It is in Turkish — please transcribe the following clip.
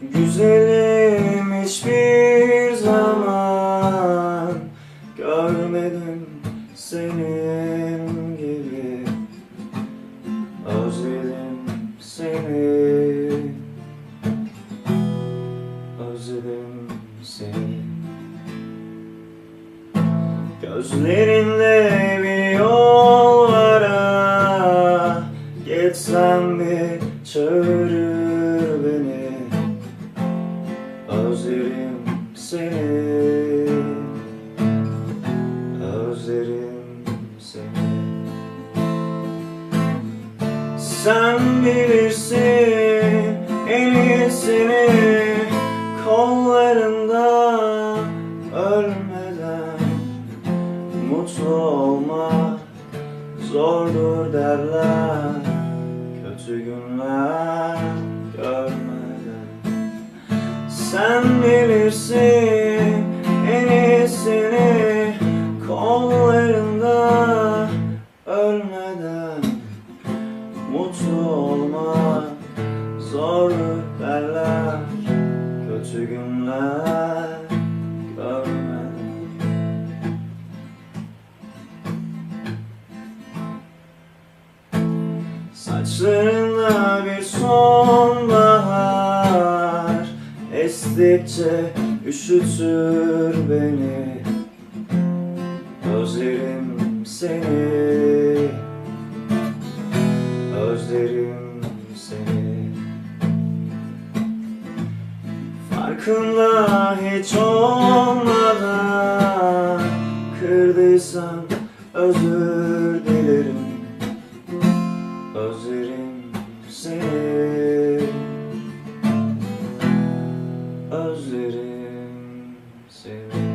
Güzelim, hiçbir zaman görmedim senin gibi. Özledim seni, özledim seni. Gözlerinde bir yol var, geçsem mi çağırır beni. Özlerim seni, özlerim seni. Sen bilirsin en iyisini, kollarında ölmeden. Mutlu olmak zordur derler, kötü günler görmeden. Sen bilirsin en iyisini, kollarında ölmeden. Mutlu olmak zordur derler, kötü günler görmeden. Saçlarında bir sonbahar estikçe üşütür beni. Özlerim seni, özlerim seni. Farkında hiç olmadan kırdıysam özür dilerim. Özlerim seni, özlerim seni.